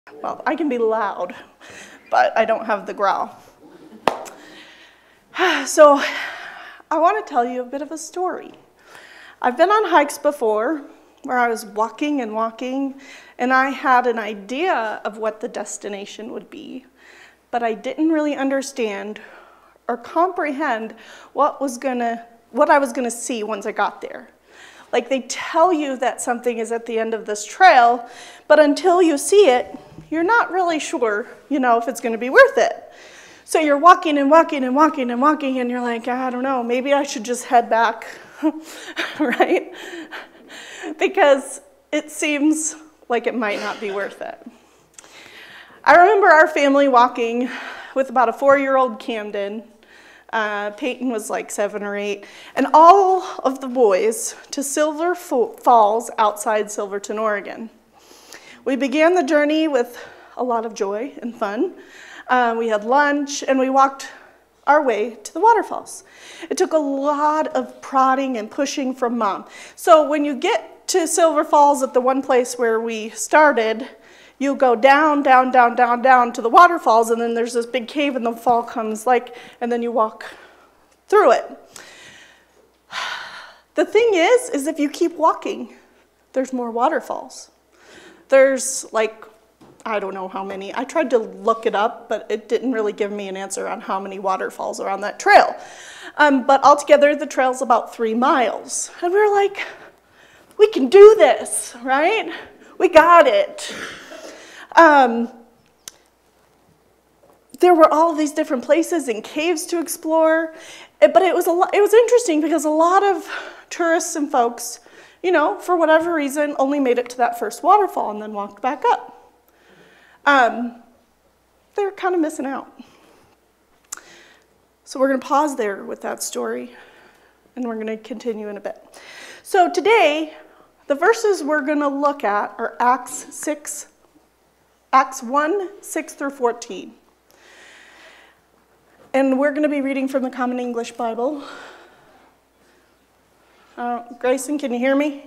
Well, I can be loud, but I don't have the growl. So I want to tell you a bit of a story. I've been on hikes before where I was walking, and I had an idea of what the destination would be, but I didn't really understand or comprehend what I was gonna see once I got there. Like, they tell you that something is at the end of this trail, but until you see it, you're not really sure, if it's gonna be worth it. So you're walking, and you're like, I don't know, maybe I should just head back, right? Because it seems like it might not be worth it. I remember our family walking with about a 4-year-old Camden. Peyton was like 7 or 8, and all of the boys to Silver Falls outside Silverton, Oregon. We began the journey with a lot of joy and fun. We had lunch, and we walked our way to the waterfalls. It took a lot of prodding and pushing from Mom. So when you get to Silver Falls at the one place where we started, you go down to the waterfalls, and then there's this big cave, and the fall comes and then you walk through it. The thing is if you keep walking, there's more waterfalls. There's I don't know how many. I tried to look it up, but it didn't really give me an answer on how many waterfalls are on that trail. But altogether, the trail's about 3 miles. And we were like, we can do this, right? We got it. There were all of these different places and caves to explore, but it was interesting because a lot of tourists and folks, for whatever reason, only made it to that first waterfall and then walked back up. They were kind of missing out. So we're going to pause there with that story, and we're going to continue in a bit. So today, the verses we're going to look at are Acts 1, 6 through 14. And we're going to be reading from the Common English Bible. Grayson, can you hear me?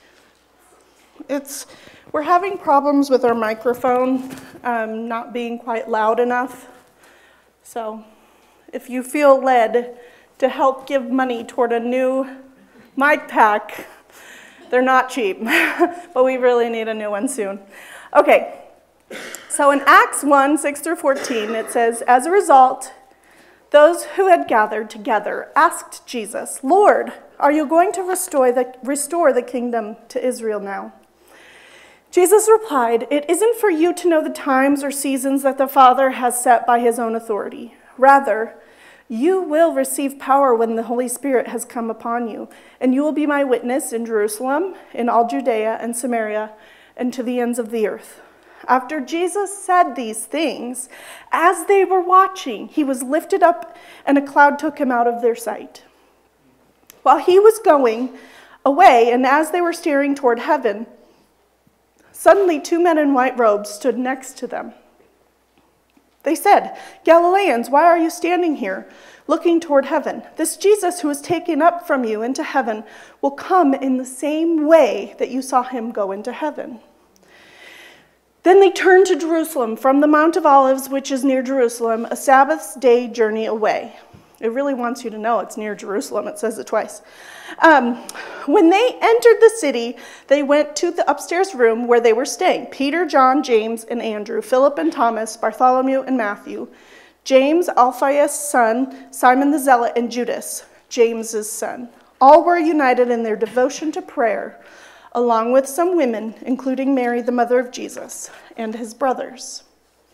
We're having problems with our microphone not being quite loud enough. So if you feel led to help give money toward a new mic pack, they're not cheap, but we really need a new one soon. Okay. So in Acts 1, 6 through 14, it says, as a result, those who had gathered together asked Jesus, Lord, are you going to restore the kingdom to Israel now? Jesus replied, it isn't for you to know the times or seasons that the Father has set by his own authority. Rather, you will receive power when the Holy Spirit has come upon you, and you will be my witness in Jerusalem, in all Judea and Samaria, and to the ends of the earth. After Jesus said these things, as they were watching, he was lifted up, and a cloud took him out of their sight. While he was going away, and as they were staring toward heaven, suddenly 2 men in white robes stood next to them. They said, Galileans, why are you standing here, looking toward heaven? This Jesus who was taken up from you into heaven will come in the same way that you saw him go into heaven. Then they turned to Jerusalem from the Mount of Olives, which is near Jerusalem, a Sabbath's day journey away. It really wants you to know it's near Jerusalem. It says it twice. When they entered the city, they went to the upstairs room where they were staying. Peter, John, James, and Andrew, Philip and Thomas, Bartholomew and Matthew, James, Alphaeus' son, Simon the Zealot, and Judas, James's son. All were united in their devotion to prayer, along with some women, including Mary, the mother of Jesus, and his brothers.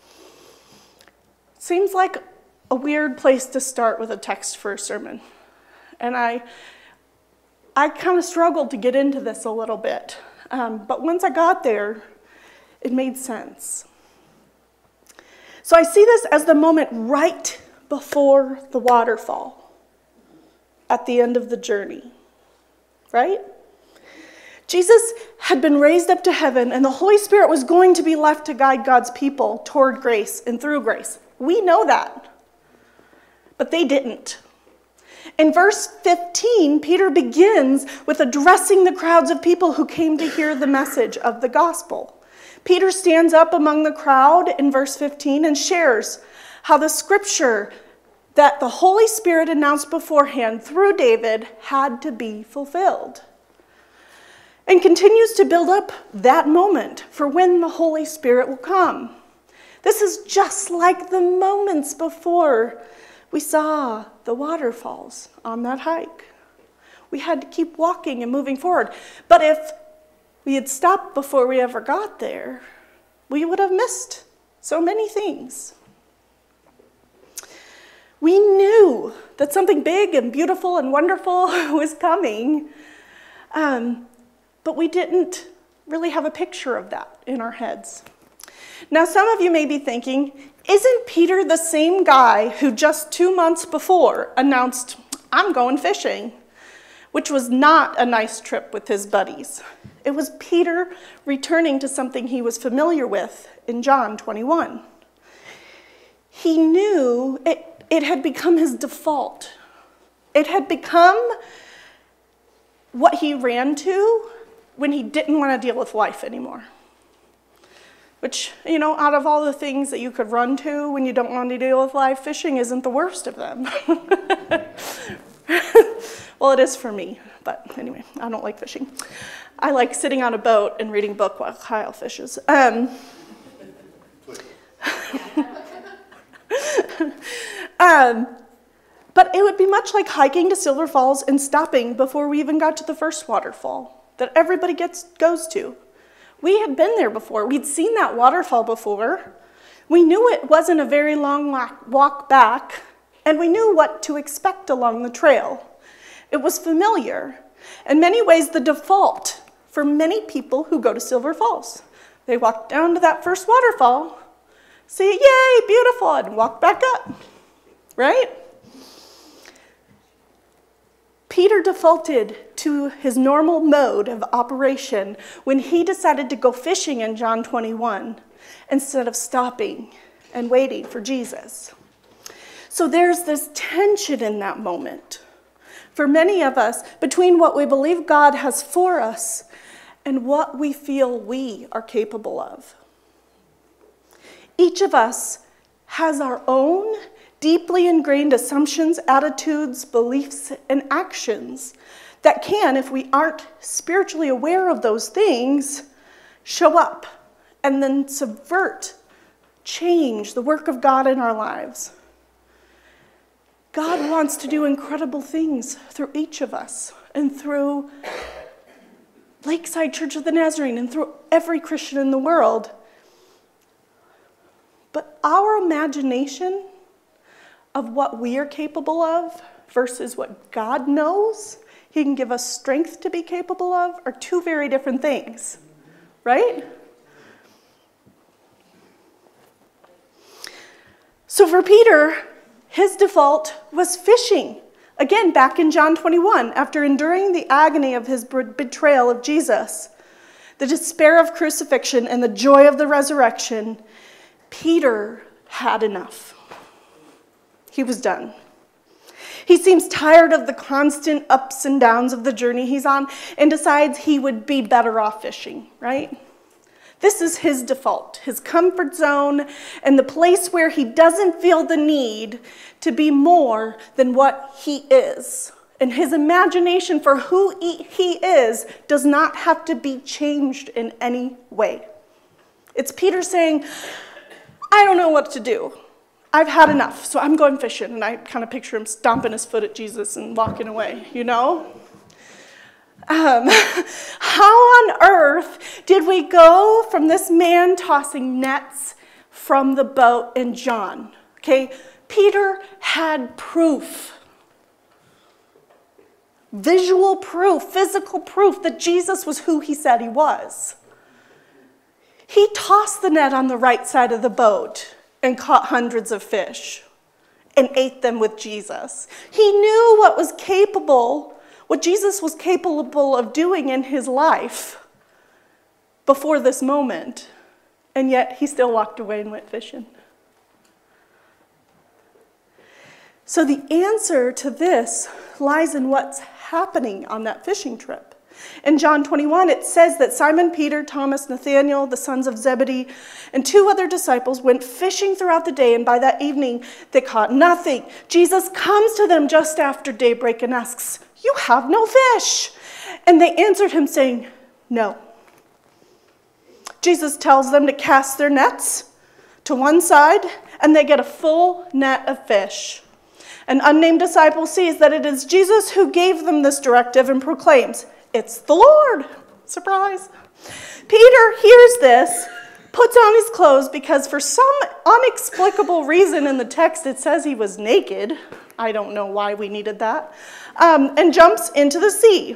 Seems like a weird place to start with a text for a sermon. And I kind of struggled to get into this a little bit. But once I got there, it made sense. So I see this as the moment right before the waterfall at the end of the journey, right? Jesus had been raised up to heaven, and the Holy Spirit was going to be left to guide God's people toward grace and through grace. We know that. But they didn't. In verse 15, Peter begins with addressing the crowds of people who came to hear the message of the gospel. Peter stands up among the crowd in verse 15 and shares how the scripture that the Holy Spirit announced beforehand through David had to be fulfilled. And continues to build up that moment for when the Holy Spirit will come. This is just like the moments before we saw the waterfalls on that hike. We had to keep walking and moving forward. But if we had stopped before we ever got there, we would have missed so many things. We knew that something big and beautiful and wonderful was coming, but we didn't really have a picture of that in our heads. Now, some of you may be thinking, isn't Peter the same guy who just 2 months before announced, I'm going fishing, which was not a nice trip with his buddies. It was Peter returning to something he was familiar with in John 21. He knew it had become his default. It had become what he ran to when he didn't want to deal with life anymore. Which, out of all the things that you could run to when you don't want to deal with life, fishing isn't the worst of them. Well, it is for me, but anyway, I don't like fishing. I like sitting on a boat and reading a book while Kyle fishes. But it would be much like hiking to Silver Falls and stopping before we even got to the first waterfall that everybody goes to. We had been there before. We'd seen that waterfall before. We knew it wasn't a very long walk back, and we knew what to expect along the trail. It was familiar. In many ways, the default for many people who go to Silver Falls. They walk down to that first waterfall, say, yay, beautiful, and walk back up, right? Peter defaulted to his normal mode of operation when he decided to go fishing in John 21 instead of stopping and waiting for Jesus. So there's this tension in that moment for many of us between what we believe God has for us and what we feel we are capable of. Each of us has our own deeply ingrained assumptions, attitudes, beliefs, and actions that can, if we aren't spiritually aware of those things, show up and then subvert, change the work of God in our lives. God wants to do incredible things through each of us and through Lakeside Church of the Nazarene and through every Christian in the world. But our imagination of what we are capable of versus what God knows He can give us strength to be capable of are two very different things, right? So for Peter, his default was fishing. Again, back in John 21, after enduring the agony of his betrayal of Jesus, the despair of crucifixion, and the joy of the resurrection, Peter had enough. He was done. He seems tired of the constant ups and downs of the journey he's on and decides he would be better off fishing, right? This is his default, his comfort zone, and the place where he doesn't feel the need to be more than what he is. And his imagination for who he is does not have to be changed in any way. It's Peter saying, I don't know what to do. I've had enough, so I'm going fishing. And I kind of picture him stomping his foot at Jesus and walking away, How on earth did we go from this man tossing nets from the boat in John? Okay, Peter had proof. Visual proof, physical proof that Jesus was who he said he was. He tossed the net on the right side of the boat and caught hundreds of fish and ate them with Jesus. He knew what Jesus was capable of doing in his life before this moment, and yet he still walked away and went fishing. So the answer to this lies in what's happening on that fishing trip. In John 21, it says that Simon Peter, Thomas, Nathanael, the sons of Zebedee, and 2 other disciples went fishing throughout the day, and by that evening they caught nothing. Jesus comes to them just after daybreak and asks, "You have no fish?" And they answered him saying, "No." Jesus tells them to cast their nets to one side, and they get a full net of fish. An unnamed disciple sees that it is Jesus who gave them this directive and proclaims, "It's the Lord." Surprise. Peter hears this, puts on his clothes because for some inexplicable reason in the text it says he was naked. I don't know why we needed that. And jumps into the sea.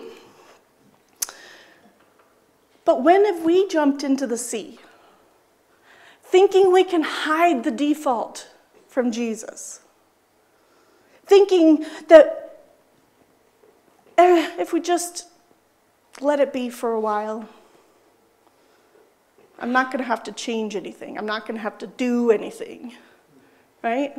But when have we jumped into the sea? Thinking we can hide the default from Jesus. Thinking that if we just let it be for a while, I'm not going to have to change anything. I'm not going to have to do anything, right?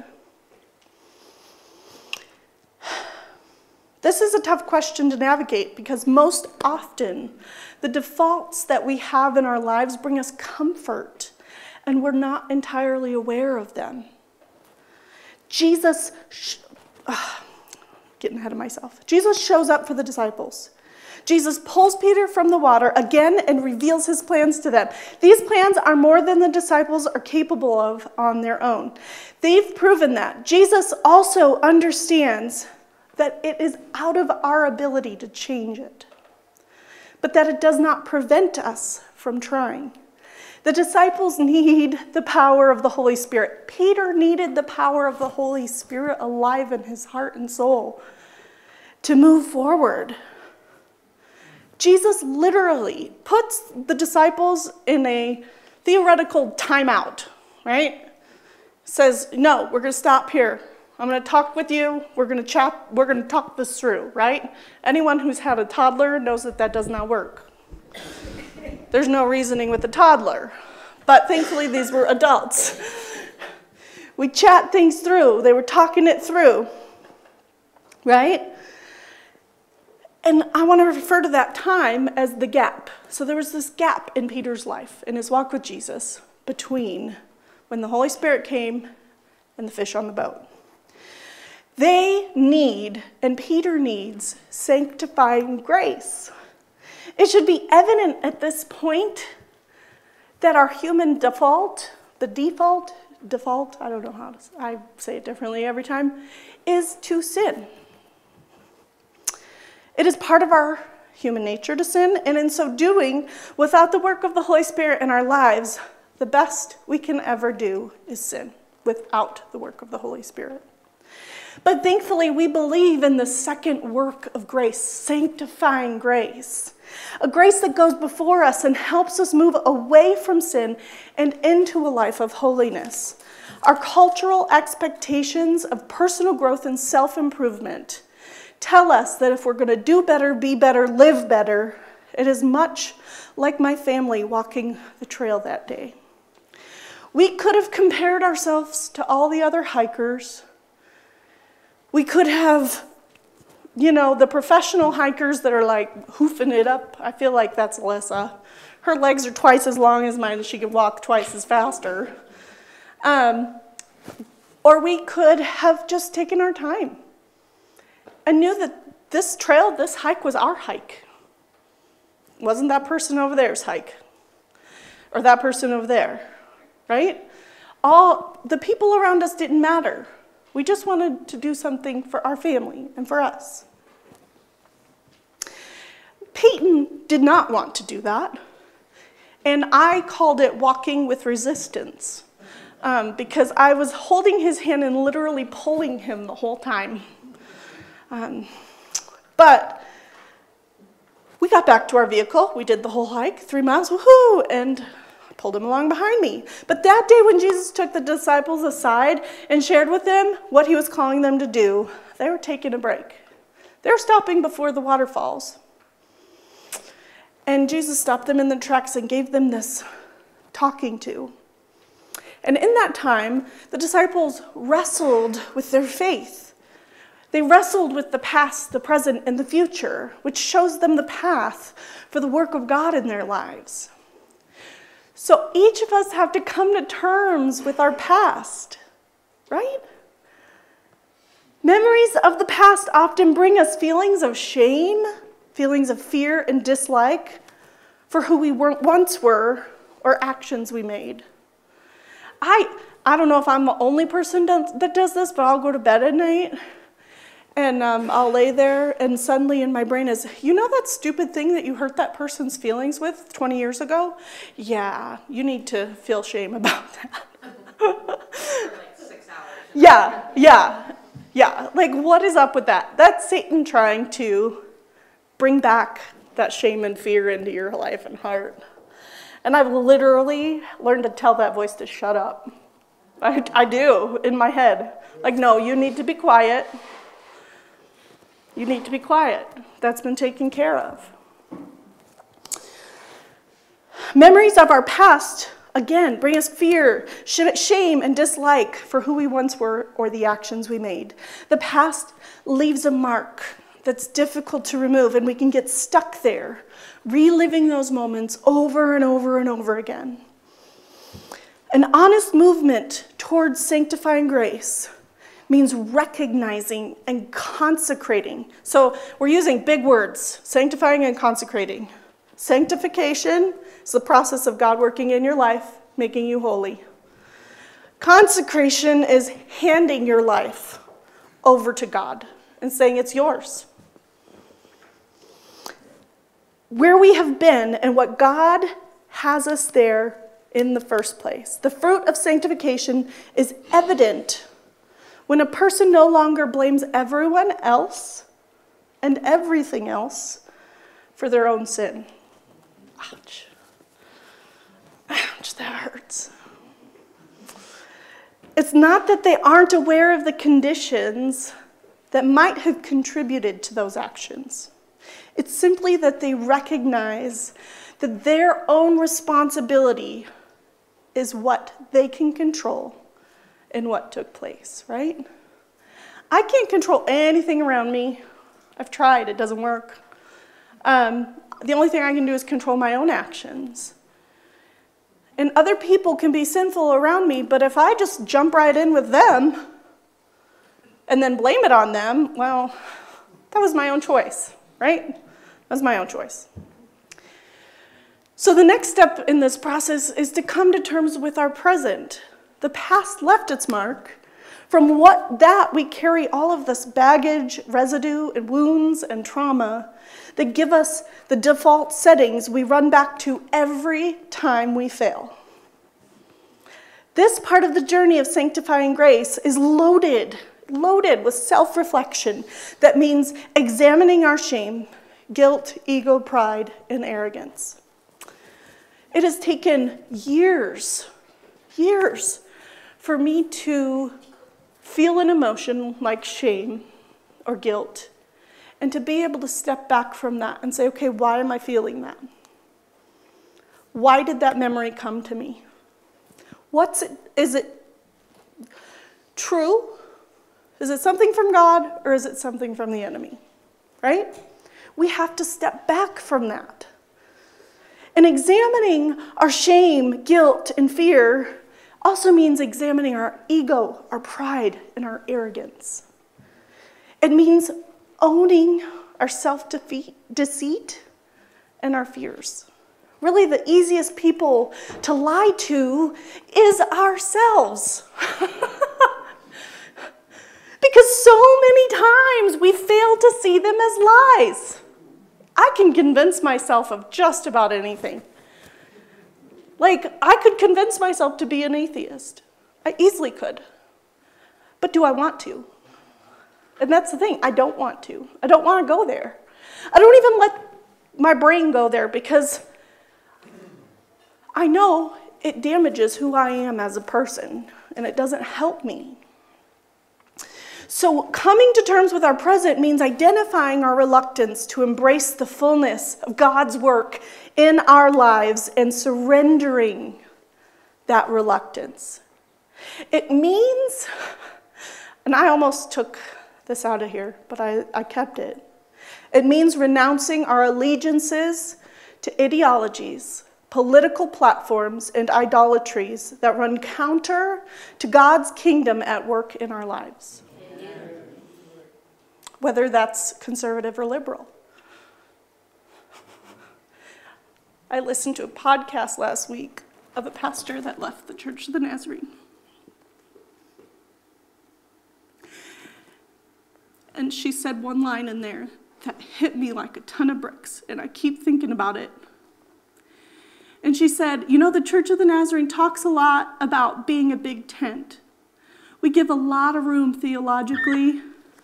This is a tough question to navigate because most often the defaults that we have in our lives bring us comfort and we're not entirely aware of them. Getting ahead of myself. Jesus shows up for the disciples. Jesus pulls Peter from the water again and reveals his plans to them. These plans are more than the disciples are capable of on their own. They've proven that. Jesus also understands that it is out of our ability to change it, but that it does not prevent us from trying. The disciples need the power of the Holy Spirit. Peter needed the power of the Holy Spirit alive in his heart and soul to move forward. Jesus literally puts the disciples in a theoretical timeout, right? Says, "No, we're going to stop here. I'm going to talk with you. We're going to chat. We're going to talk this through," right? Anyone who's had a toddler knows that that does not work. There's no reasoning with a toddler. But thankfully, these were adults. We chat things through. They were talking it through, right? And I want to refer to that time as the gap. So there was this gap in Peter's life, in his walk with Jesus, between when the Holy Spirit came and the fish on the boat. They need, and Peter needs, sanctifying grace. It should be evident at this point that our human default, I don't know how to, I say it differently every time, is to sin. It is part of our human nature to sin, and in so doing, without the work of the Holy Spirit in our lives, the best we can ever do is sin without the work of the Holy Spirit. But thankfully, we believe in the second work of grace, sanctifying grace. A grace that goes before us and helps us move away from sin and into a life of holiness. Our cultural expectations of personal growth and self-improvement tell us that if we're going to do better, be better, live better, it is much like my family walking the trail that day. We could have compared ourselves to all the other hikers. We could have, the professional hikers that are like hoofing it up. I feel like that's Alyssa. Her legs are twice as long as mine, and she can walk twice as faster. Or we could have just taken our time and knew that this trail, this hike was our hike. It wasn't that person over there's hike or that person over there, right? All the people around us didn't matter. We just wanted to do something for our family and for us. Peyton did not want to do that, and I called it walking with resistance because I was holding his hand and literally pulling him the whole time. But we got back to our vehicle. We did the whole hike, 3 miles, woohoo, and I pulled him along behind me. But that day when Jesus took the disciples aside and shared with them what he was calling them to do, they were taking a break. They were stopping before the waterfalls. And Jesus stopped them in their tracks and gave them this talking to. And in that time, the disciples wrestled with their faith. They wrestled with the past, the present, and the future, which shows them the path for the work of God in their lives. So each of us have to come to terms with our past, right? Memories of the past often bring us feelings of shame, feelings of fear and dislike for who we once were or actions we made. I don't know if I'm the only person that does this, but I'll go to bed at night and I'll lay there and suddenly in my brain is, you know that stupid thing that you hurt that person's feelings with 20 years ago? Yeah, you need to feel shame about that. For like 6 hours. Yeah. Like, what is up with that? That's Satan trying to bring back that shame and fear into your life and heart. And I've literally learned to tell that voice to shut up. I do, in my head. Like, no, you need to be quiet. You need to be quiet. That's been taken care of. Memories of our past, again, bring us fear, shame, and dislike for who we once were or the actions we made. The past leaves a mark that's difficult to remove, and we can get stuck there, reliving those moments over and over and over again. An honest movement towards sanctifying grace means recognizing and consecrating. So we're using big words, sanctifying and consecrating. Sanctification is the process of God working in your life, making you holy. Consecration is handing your life over to God and saying it's yours. Where we have been and what God has us there in the first place. The fruit of sanctification is evident when a person no longer blames everyone else and everything else for their own sin. Ouch. Ouch, that hurts. It's not that they aren't aware of the conditions that might have contributed to those actions. It's simply that they recognize that their own responsibility is what they can control and what took place, right? I can't control anything around me. I've tried, it doesn't work. The only thing I can do is control my own actions. And other people can be sinful around me, but if I just jump right in with them and then blame it on them, well, that was my own choice, right? That was my own choice. So the next step in this process is to come to terms with our present. The past left its mark. From that we carry all of this baggage, residue, and wounds and trauma that give us the default settings we run back to every time we fail. This part of the journey of sanctifying grace is loaded with self-reflection. That means examining our shame, guilt, ego, pride, and arrogance. It has taken years for me to feel an emotion like shame or guilt and to be able to step back from that and say, okay, why am I feeling that? Why did that memory come to me? Is it true? Is it something from God or is it something from the enemy? Right? We have to step back from that. And examining our shame, guilt, and fear also means examining our ego, our pride, and our arrogance. It means owning our self-deceit and our fears. Really, the easiest people to lie to is ourselves. Because so many times we fail to see them as lies. I can convince myself of just about anything. Like, I could convince myself to be an atheist. I easily could. But do I want to? And that's the thing, I don't want to. I don't want to go there. I don't even let my brain go there because I know it damages who I am as a person and it doesn't help me. So coming to terms with our present means identifying our reluctance to embrace the fullness of God's work in our lives and surrendering that reluctance. It means, and I almost took this out of here, but I kept it. It means renouncing our allegiances to ideologies, political platforms, and idolatries that run counter to God's kingdom at work in our lives. Amen. Whether that's conservative or liberal. I listened to a podcast last week of a pastor that left the Church of the Nazarene. And she said one line in there that hit me like a ton of bricks, and I keep thinking about it. And she said, you know, the Church of the Nazarene talks a lot about being a big tent. We give a lot of room theologically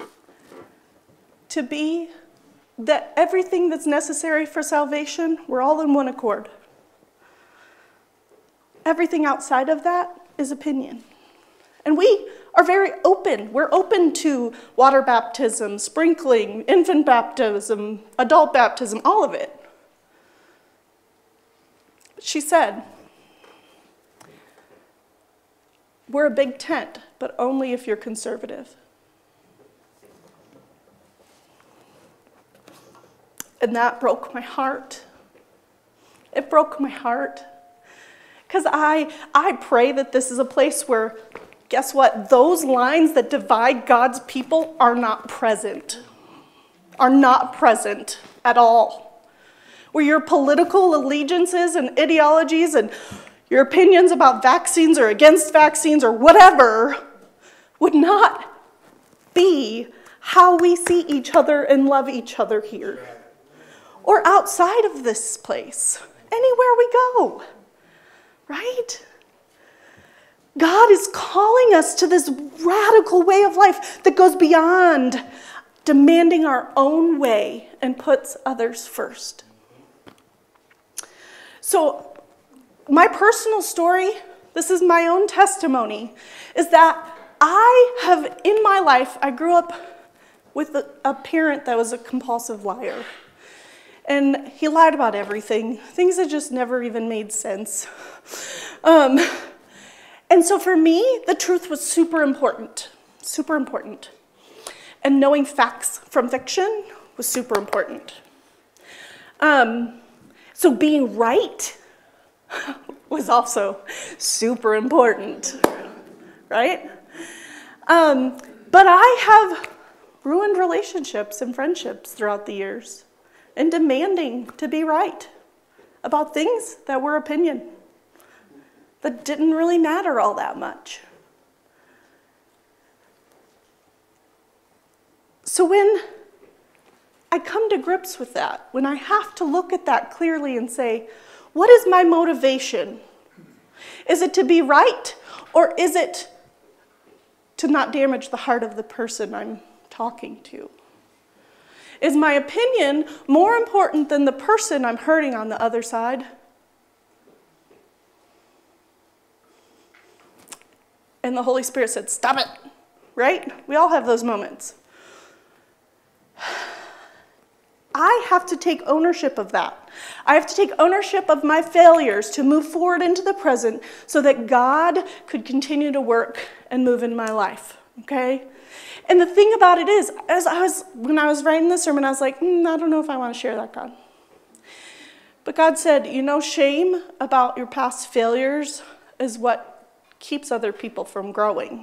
to be that everything that's necessary for salvation, we're all in one accord. Everything outside of that is opinion. And we are very open. We're open to water baptism, sprinkling, infant baptism, adult baptism, all of it. She said, we're a big tent, but only if you're conservative. And that broke my heart. It broke my heart. Because I pray that this is a place where, guess what? Those lines that divide God's people are not present. Are not present at all. Where your political allegiances and ideologies and your opinions about vaccines or against vaccines or whatever would not be how we see each other and love each other here. Or outside of this place, anywhere we go, right? God is calling us to this radical way of life that goes beyond demanding our own way and puts others first. So my personal story, this is my own testimony, is that in my life, I grew up with a parent that was a compulsive liar. And he lied about everything, things that just never even made sense. And so for me, the truth was super important. And knowing facts from fiction was super important. So being right was also super important, right? But I have ruined relationships and friendships throughout the years and demanding to be right about things that were opinion, that didn't really matter all that much. So when I come to grips with that, when I have to look at that clearly and say, what is my motivation? Is it to be right, or is it to not damage the heart of the person I'm talking to? Is my opinion more important than the person I'm hurting on the other side? And the Holy Spirit said, stop it, right? We all have those moments. I have to take ownership of that. I have to take ownership of my failures to move forward into the present so that God could continue to work and move in my life, okay? And the thing about it is, when I was writing this sermon, I was like, I don't know if I want to share that, God. But God said, you know, shame about your past failures is what keeps other people from growing.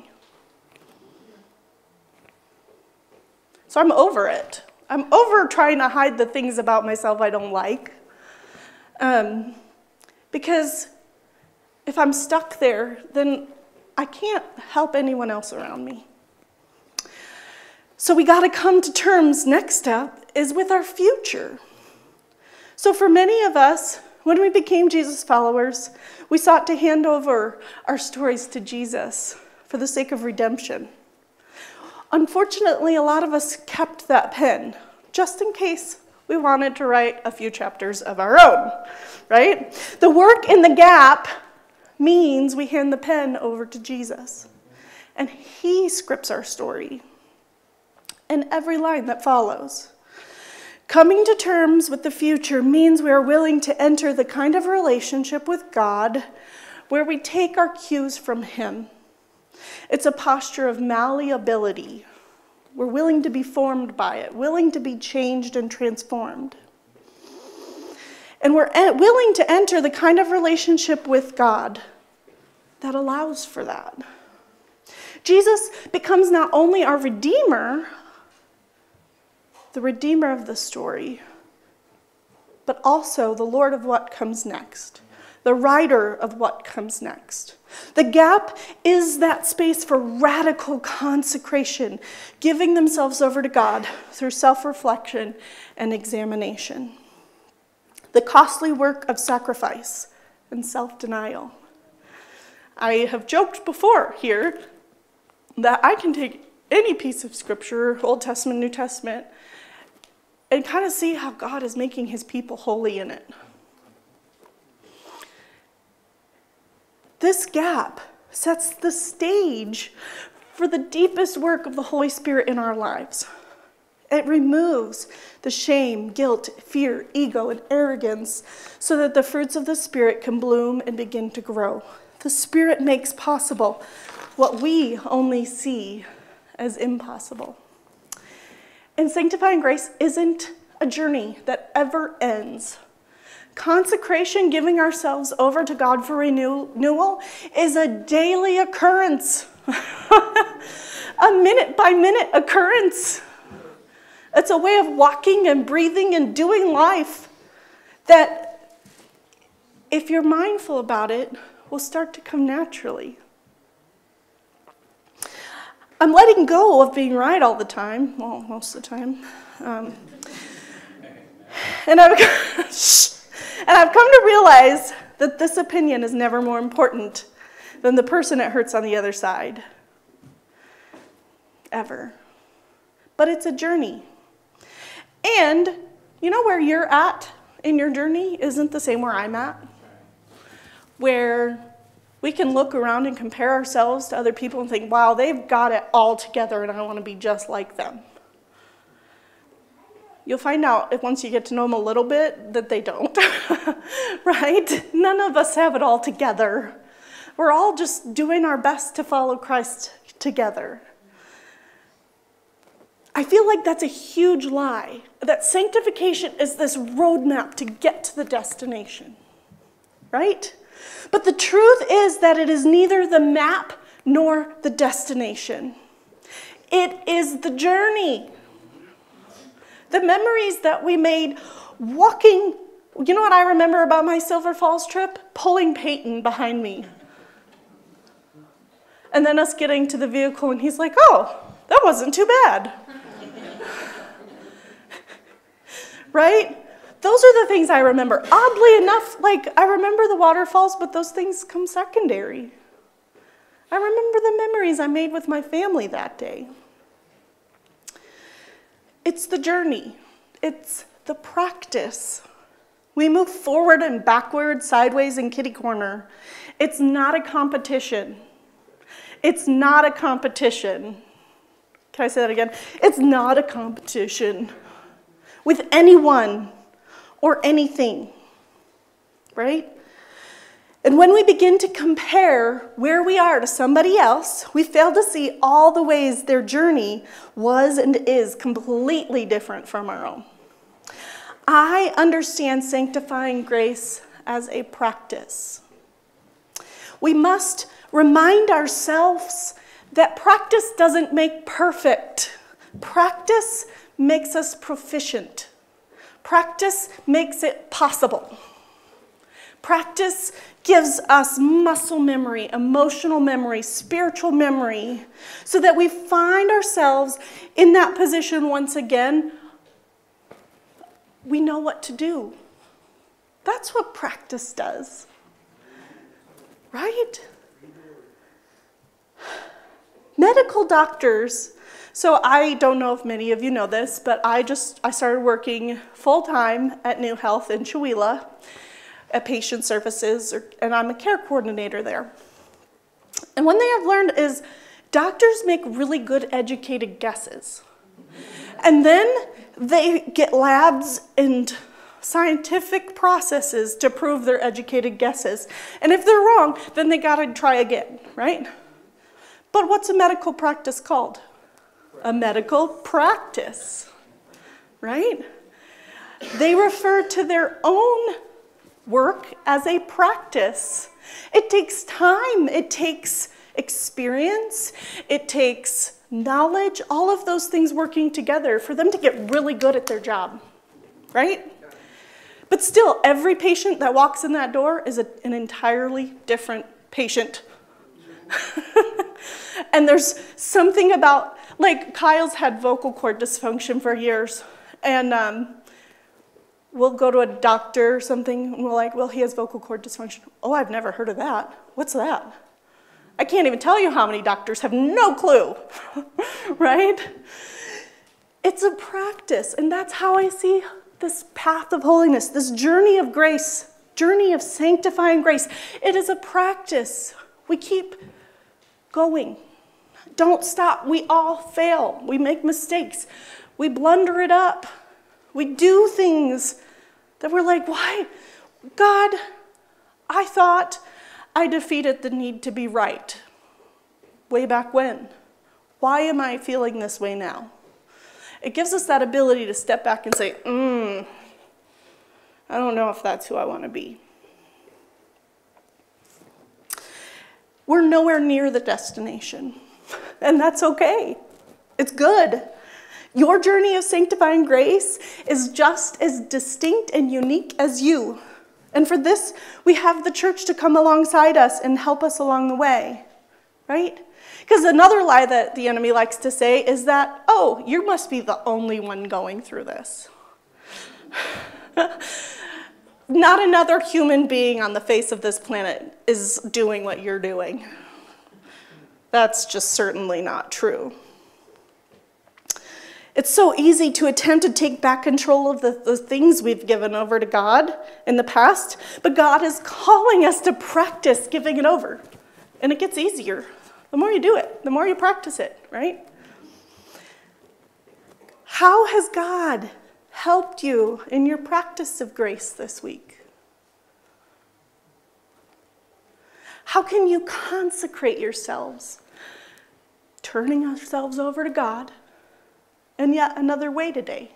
So I'm over it. I'm over trying to hide the things about myself I don't like. Because if I'm stuck there, then I can't help anyone else around me. So we got to come to terms, next step, is with our future. So for many of us, when we became Jesus followers, we sought to hand over our stories to Jesus for the sake of redemption. Unfortunately, a lot of us kept that pen, just in case we wanted to write a few chapters of our own, right? The work in the gap means we hand the pen over to Jesus, and he scripts our story and every line that follows. Coming to terms with the future means we are willing to enter the kind of relationship with God where we take our cues from him. It's a posture of malleability, We're willing to be formed by it, willing to be changed and transformed. And we're willing to enter the kind of relationship with God that allows for that. Jesus becomes not only our Redeemer, the Redeemer of the story, but also the Lord of what comes next, the writer of what comes next. The gap is that space for radical consecration, giving themselves over to God through self-reflection and examination. The costly work of sacrifice and self-denial. I have joked before here that I can take any piece of scripture, Old Testament, New Testament, and kind of see how God is making his people holy in it. This gap sets the stage for the deepest work of the Holy Spirit in our lives. It removes the shame, guilt, fear, ego, and arrogance so that the fruits of the Spirit can bloom and begin to grow. The Spirit makes possible what we only see as impossible. And sanctifying grace isn't a journey that ever ends. Consecration, giving ourselves over to God for renewal, is a daily occurrence, a minute-by-minute occurrence. It's a way of walking and breathing and doing life that, if you're mindful about it, will start to come naturally. I'm letting go of being right all the time, well, most of the time. And I've come to realize that this opinion is never more important than the person it hurts on the other side. Ever. But it's a journey. And you know where you're at in your journey isn't the same where I'm at. Where we can look around and compare ourselves to other people and think, wow, they've got it all together and I want to be just like them. You'll find out if once you get to know them a little bit that they don't, right? None of us have it all together. We're all just doing our best to follow Christ together. I feel like that's a huge lie, that sanctification is this roadmap to get to the destination, right? But the truth is that it is neither the map nor the destination. It is the journey. The memories that we made walking, you know what I remember about my Silver Falls trip? Pulling Peyton behind me. And then us getting to the vehicle and he's like, oh, that wasn't too bad. Right? Those are the things I remember. Oddly enough, like I remember the waterfalls, but those things come secondary. I remember the memories I made with my family that day. It's the journey. It's the practice. We move forward and backward, sideways, and kitty corner. It's not a competition. It's not a competition. Can I say that again? It's not a competition with anyone or anything, right? And when we begin to compare where we are to somebody else, we fail to see all the ways their journey was and is completely different from our own. I understand sanctifying grace as a practice. We must remind ourselves that practice doesn't make perfect. Practice makes us proficient. Practice makes it possible. Practice gives us muscle memory, emotional memory, spiritual memory, so that we find ourselves in that position once again. We know what to do. That's what practice does, right? Medical doctors, so I don't know if many of you know this, but I started working full-time at New Health in Chewelah at Patient Services, and I'm a care coordinator there. And one thing I've learned is doctors make really good educated guesses. And then they get labs and scientific processes to prove their educated guesses. And if they're wrong, then they gotta try again, right? But what's a medical practice called? a medical practice, right? They refer to their own work as a practice. It takes time, it takes experience, it takes knowledge, all of those things working together for them to get really good at their job, right? But still, every patient that walks in that door is an entirely different patient. And there's something about, like Kyle's had vocal cord dysfunction for years, and we'll go to a doctor or something, and we're like, well, he has vocal cord dysfunction. Oh, I've never heard of that. What's that? I can't even tell you how many doctors have no clue, right? It's a practice, and that's how I see this path of holiness, this journey of grace, journey of sanctifying grace. It is a practice. We keep going. Don't stop. We all fail. We make mistakes. We blunder it up. We do things that we're like, why? God, I thought I defeated the need to be right way back when. Why am I feeling this way now? It gives us that ability to step back and say, I don't know if that's who I want to be. We're nowhere near the destination, and that's okay. It's good. Your journey of sanctifying grace is just as distinct and unique as you. And for this, we have the church to come alongside us and help us along the way, right? Because another lie that the enemy likes to say is that, oh, you must be the only one going through this. Not another human being on the face of this planet is doing what you're doing. That's just certainly not true. It's so easy to attempt to take back control of the things we've given over to God in the past, but God is calling us to practice giving it over. And it gets easier. The more you do it, the more you practice it, right? How has God helped you in your practice of grace this week? How can you consecrate yourselves, turning ourselves over to God in yet another way today?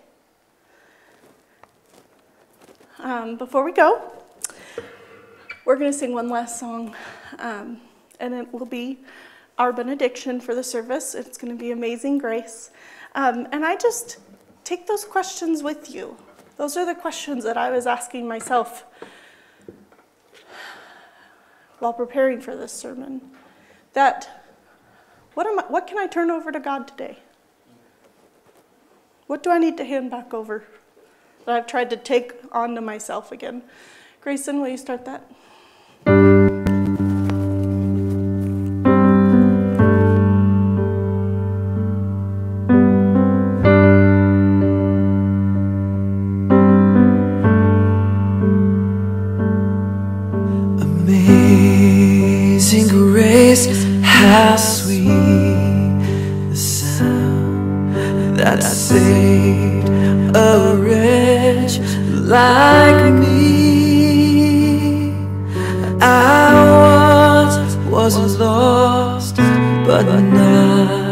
Before we go, we're going to sing one last song, and it will be our benediction for the service. It's going to be Amazing Grace. And I just take those questions with you. Those are the questions that I was asking myself while preparing for this sermon. That, what can I turn over to God today? What do I need to hand back over that I've tried to take onto myself again? Grayson, will you start that? Amazing grace, how sweet the sound that saved a wretch like me. I once was lost, but now